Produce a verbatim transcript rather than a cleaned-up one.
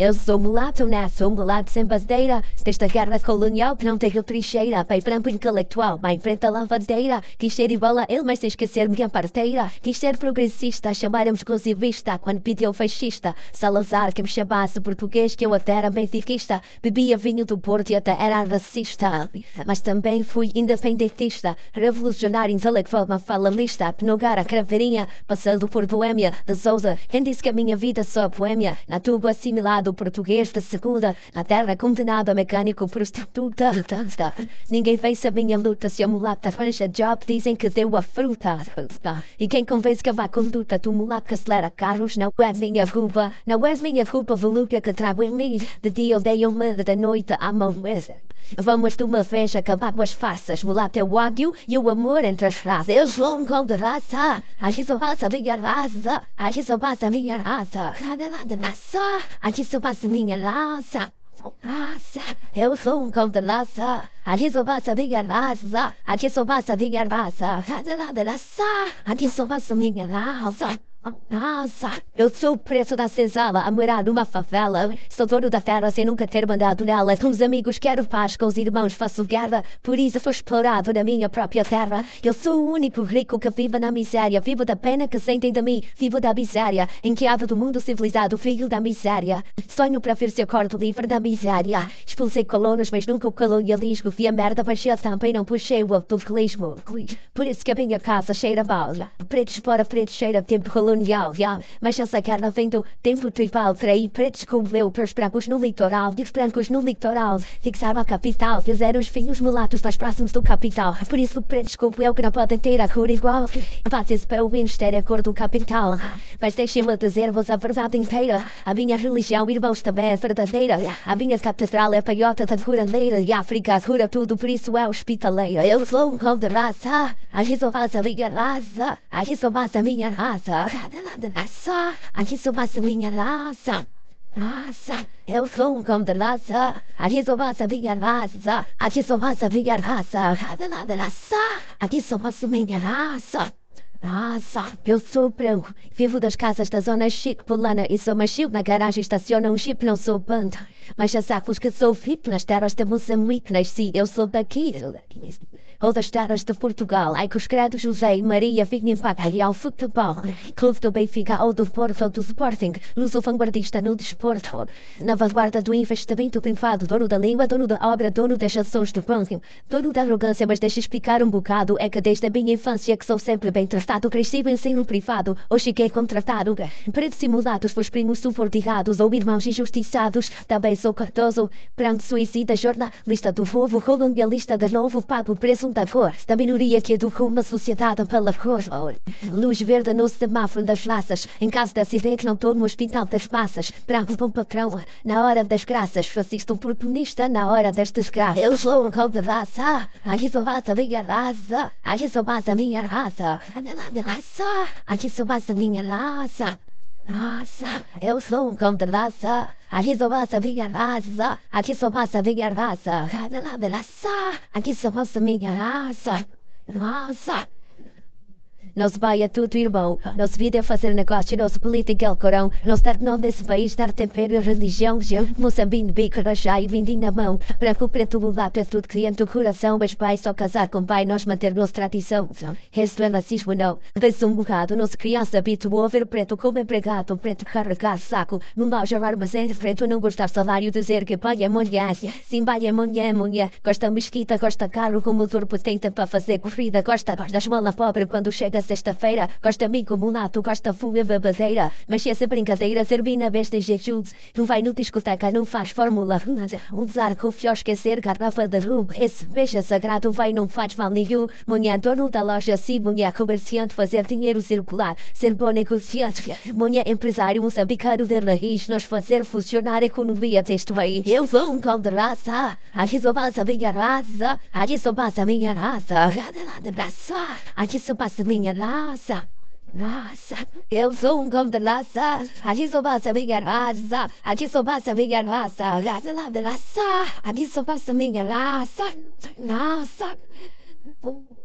Eu sou mulato, né? Sou mulato sem bandeira. Desta guerra colonial que não tenho trincheira. Pai branco intelectual, mãe preta lavadeira. Quis ser igual a ele, mas sem esquecer minha parteira. Quis ser progressista, chamaram-me exclusivista. Quando pediu fascista, Salazar que me chamasse português, que eu até era benfiquista. Bebia vinho do Porto e até era racista. Mas também fui independentista, revolucionário intelectual, uma fala lista. Penogar a craveirinha, passando por Boêmia de Sousa. Quem disse que a minha vida só poémia? Na tuba assimilado português de segunda. Na terra condenado a mecânico prostituta. Ninguém fez a minha luta. Se a mulata arranja job, dizem que deu a fruta. E quem convence que a vá conduta? Tu mulato que acelera carros, não és minha roupa. Não és minha roupa volúpia que trago em mim. De dia odeio-me, da noite amo-me. Vamos de uma vez acabar com as farsas. Mulato é o ódio e o amor entre as frases. Eu sou um cão de raça. Aqui só passa a minha raça. Aqui só passa a minha raça. Cada lado raça. Aqui só passa a minha raça. Raça. Eu sou um cão de raça. Aqui só passa a minha raça. Aqui só passa a minha raça. Cada lado raça. Aqui só passa a minha raça. Nossa, eu sou o preço da senzala a morar numa favela. Sou dono da terra sem nunca ter mandado nela. Com os amigos quero paz, com os irmãos faço guerra. Por isso sou explorado na minha própria terra. Eu sou o único rico que vive na miséria. Vivo da pena que sentem de mim. Vivo da miséria, enqueado do mundo civilizado, filho da miséria. Sonho para ver seu corpo livre da miséria. Expulsei colonos, mas nunca o colonialismo. Vi a merda, baixei a tampa e não puxei o autocolismo. Por isso que a minha casa cheira mal. Pretos fora, pretos cheira tempo colonial. Yeah. Mas essa guerra vem do tempo tribal. Traí pretos como eu, para os brancos no litoral. E os brancos no litoral fixaram a capital. Fizeram os filhos mulatos mais próximos do capital. Por isso pretos como eu que não podem ter a cor igual. Fazem-se para o ministério a cor do capital. Mas deixem-me dizer-vos a verdade inteira. A minha religião, irmãos, também é verdadeira. A minha catedral é paiota da curandeira. E a África cura tudo, por isso é hospitaleira. Eu sou um cão de raça. Aqui só passa a minha raça. Aqui só passa a minha raça. Raça, aqui só passa a minha raça. Raça, eu sou um cão de raça. Aqui só passa a minha raça. Aqui só passa a minha raça. Raça, aqui só passa a minha raça. Nossa, eu sou branco, vivo das casas da zona chique polana e sou macio na garagem, estaciona um chip, não sou banda. Mas já sabes que sou VIP nas terras de Moçambique, nasci, eu sou daqui. Ou das terras de Portugal, ai que os credos José e Maria vinham para Real Futebol. Clube do Benfica ou do Porto ou do Sporting, luso vanguardista no desporto. Na vanguarda do investimento privado, dono da língua, dono da obra, dono das ações do banco. Dono da arrogância, mas deixa explicar um bocado, é que desde a minha infância que sou sempre bem tratado. Cresci em ensino privado, ou cheguei contratado. Pretos e mulatos, os primos subordinados ou irmãos injustiçados. Também sou cardoso, branco suicida, jornalista do povo, colonialista de novo, pago preso da cor, da minoria que educou uma sociedade pela cor. Luz verde no semáforo das raças, em caso de acidente não estou no hospital das massas. Branco bom patrão, na hora das graças, fascista oportunista, na hora das desgraças. Eu sou um cão de raça, aqui só passa a minha raça, aqui só passa a minha raça. Raça, aqui só passa a minha raça. Nossa, eu sou um cão de raça. Aqui só passa a minha raça. Aqui só passa a minha raça. Raça, aqui só passa a minha raça. Nossa. Nosso pai é tudo irmão, nosso vida é fazer negócio, nosso política é o corão. Nosso dar nome desse país, dar tempero e religião. Eu, Moçambique, bico, rachá e vindi na mão. Branco, preto, mulato é tudo que entra o coração. Mas pai, só casar com pai, nós manter nossa tradição. Isso é racismo não, desde um bocado. Nossa criança habituou a ver preto como empregado. Preto carregar saco, num loja armazém. Preto não gostar salário, dizer que pai é mulher. Sim, pai é mulher, mulher. Gosta mesquita, gosta carro com motor potente para fazer corrida. Gosta da esmola pobre quando chega sexta-feira, gosta amigo mulato, gosta fuga babadeira. Mas se essa brincadeira servir na besta Jesus, não vai no discoteca, não faz fórmula. Usar confiar, esquecer garrafa de rum. Esse beijo sagrado vai, não faz mal nenhum. Mulher dono da loja, sim, mulher comerciante, fazer dinheiro circular, ser bom negociante. Mulher empresário, um sabicário de raiz, nós fazer funcionar a economia deste país. Eu sou um cão de raça, aqui só passa a minha raça, aqui só passa a minha raça. Aqui só passa a minha raça. Raça, eu sou um cão de raça. Aqui só passa a minha raça. Aqui só passa a minha raça. Raça, aqui só passa a minha raça. Raça.